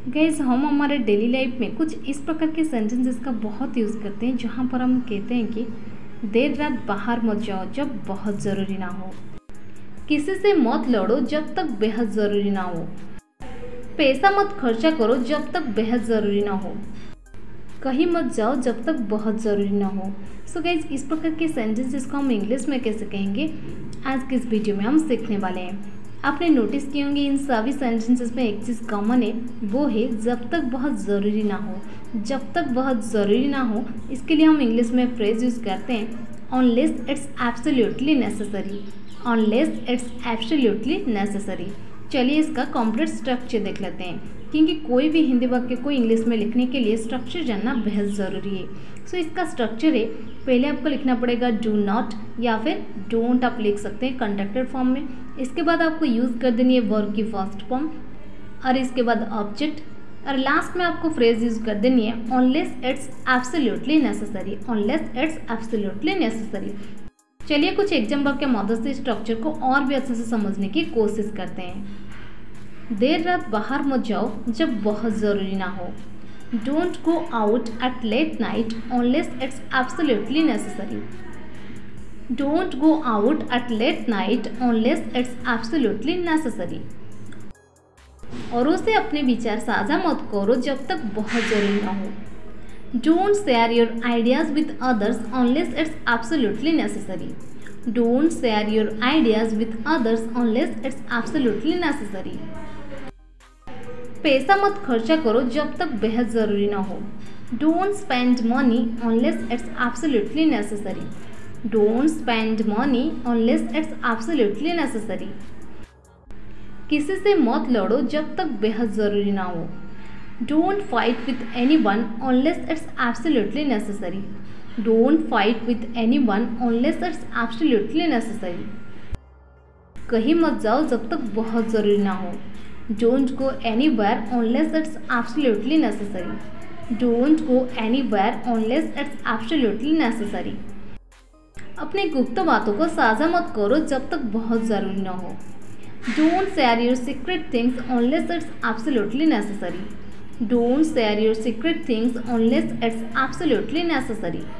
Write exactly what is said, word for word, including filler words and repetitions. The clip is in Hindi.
गाइज हम हमारे डेली लाइफ में कुछ इस प्रकार के सेंटेंसेस का बहुत यूज़ करते हैं जहाँ पर हम कहते हैं कि देर रात बाहर मत जाओ जब बहुत ज़रूरी ना हो, किसी से मत लड़ो जब तक बेहद ज़रूरी ना हो, पैसा मत खर्चा करो जब तक बेहद ज़रूरी ना हो, कहीं मत जाओ जब तक बहुत ज़रूरी ना हो। सो गाइज इस प्रकार के सेंटेंसेस को हम इंग्लिश में कैसे कहेंगे आज के इस वीडियो में हम सीखने वाले हैं। आपने नोटिस किए होंगे इन सभी सेंटेंसेस में एक चीज़ कॉमन है, वो है जब तक बहुत ज़रूरी ना हो। जब तक बहुत ज़रूरी ना हो इसके लिए हम इंग्लिश में फ्रेज यूज़ करते हैं unless it's absolutely necessary. Unless it's absolutely necessary. चलिए इसका कंप्लीट स्ट्रक्चर देख लेते हैं, क्योंकि कोई भी हिंदी वाक्य को इंग्लिश में लिखने के लिए स्ट्रक्चर जानना बेहद ज़रूरी है। सो so, इसका स्ट्रक्चर है, पहले आपको लिखना पड़ेगा डू नॉट या फिर डोंट आप लिख सकते हैं कंडक्टेड फॉर्म में। इसके बाद आपको यूज़ कर देनी है वर्ब की फर्स्ट फॉर्म और इसके बाद ऑब्जेक्ट और लास्ट में आपको फ्रेज यूज़ कर देनी है unless it's absolutely necessary. Unless it's absolutely necessary. चलिए कुछ एग्जाम्पल के मदद से स्ट्रक्चर को और भी अच्छे से समझने की कोशिश करते हैं। देर रात बाहर मत जाओ जब बहुत ज़रूरी ना हो। Don't go out at late night unless it's absolutely necessary. Don't go out at late night unless it's absolutely necessary. औरों से अपने विचार साझा मत करो जब तक बहुत ज़रूरी ना हो। Don't share your ideas with others unless it's absolutely necessary. Don't share your ideas with others unless it's absolutely necessary. पैसा मत खर्चा करो जब तक बेहद ज़रूरी ना हो। Don't spend money unless it's absolutely necessary. Don't spend money unless it's absolutely necessary. किसी से मत लड़ो जब तक बेहद ज़रूरी ना हो। Don't fight with anyone unless it's absolutely necessary. Don't fight with anyone unless it's absolutely necessary. कहीं मत जाओ जब तक बहुत ज़रूरी ना हो। Don't go anywhere unless it's absolutely necessary. Don't go anywhere unless it's absolutely necessary. अपनी गुप्त बातों को साझा मत करो जब तक बहुत ज़रूरी ना हो। Don't share your secret things unless it's absolutely necessary. Don't share your secret things unless it's absolutely necessary.